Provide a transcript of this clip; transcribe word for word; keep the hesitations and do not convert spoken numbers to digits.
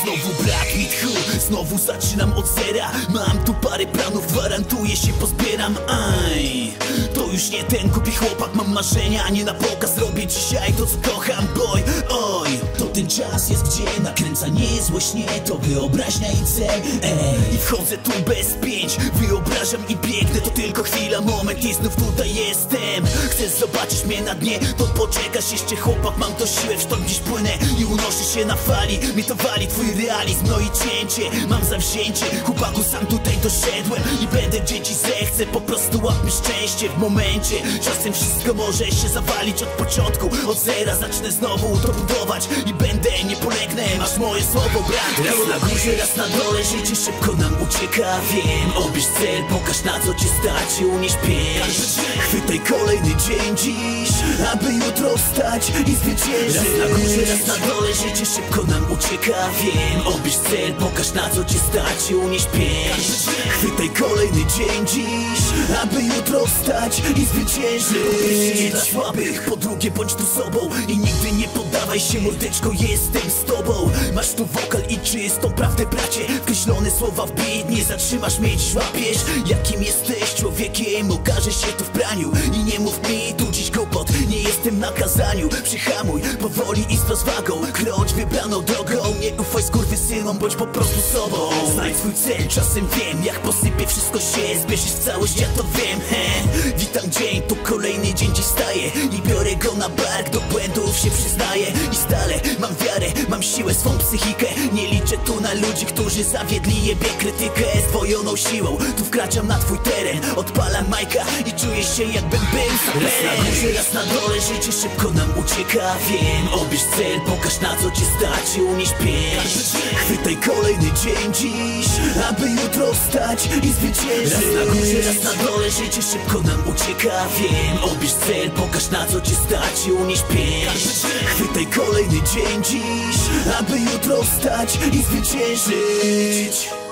Znowu brak mi tchu, znowu zaczynam od zera. Mam tu parę planów, gwarantuję się pozbieram. Aj, to już nie ten głupi chłopak, mam marzenia, nie na pokaz. Robię dzisiaj to co kocham, boy, oj. To ten czas jest, gdzie nakręcanie złość nie to wyobraźnia i cel, ej. I wchodzę tu bez pięć, wyobrażam i biegnę. To tylko chwila, moment i znów tutaj jestem. Chcesz zobaczyć mnie na dnie, to poczekasz jeszcze chłopak. Mam to siłę, w sztorm dziś płynę i unoszę się na fali. Mnie to wali twój realizm, no i cięcie. Mam zawzięcie, chłopaku sam tutaj doszedłem i będę gdzie ci zechcę. Po prostu łapmy szczęście w momencie. Czasem wszystko może się zawalić od początku. Od zera zacznę znowu to budować i będę, nie polegnę, masz moje słowo, brat. Raz na górze, raz na dole, życie szybko nam ucieka. Wiem, obierz cel, pokaż na co cię stać i unieś pięść. Chwytaj kolejny dzień dziś, aby jutro wstać i zwyciężyć. Raz na górze, raz na dole, życie szybko nam ucieka. Wiem, obierz cel, pokaż na co cię stać i unieś pięść. Chwytaj kolejny dzień dziś, aby jutro wstać i zwyciężyć. Po pierwsze, nie dla słabych, po drugie bądź tu sobą i nigdy nie poddawaj się, mordeczko, jestem z tobą. Masz tu wokal i czystą prawdę, bracie. Wkreślone słowa w beat, nie zatrzymasz mnie, dziś łapiesz. Jakim jesteś człowiekiem, okaże się to w praniu. I nie mów mi tu dziś głupot, nie jestem na kazaniu. Przyhamuj powoli i z rozwagą, krocz wybraną drogą. Nie ufaj skurwysynom, bądź po prostu sobą. Znajdź swój cel, czasem wiem, jak posypie wszystko się, zbierzesz w całość, ja to wiem, he. Witam dzień, tu kolejny dzień dziś staję i biorę go na bark, do błędów się przyznaję. I stale mam wiarę, mam siłę, swą psychikę. Nie liczę tu na ludzi, którzy zawiedli, jebie krytykę zdwojoną siłą. Tu wkraczam na twój teren, odpalam majka i czuję się jakbym był saperem. Raz na górze, raz na dole, życie szybko nam ucieka. Wiem, obierz cel, pokaż na co cię stać i unieś pięść. Chwytaj kolejny dzień dziś, aby jutro wstać i zwyciężyć. Raz na górze, raz na dole, życie szybko nam ucieka. Wiem, obierz cel, pokaż na co cię stać i unieś pięść. Chwytaj kolejny dzień dziś, aby jutro wstać i zwyciężyć.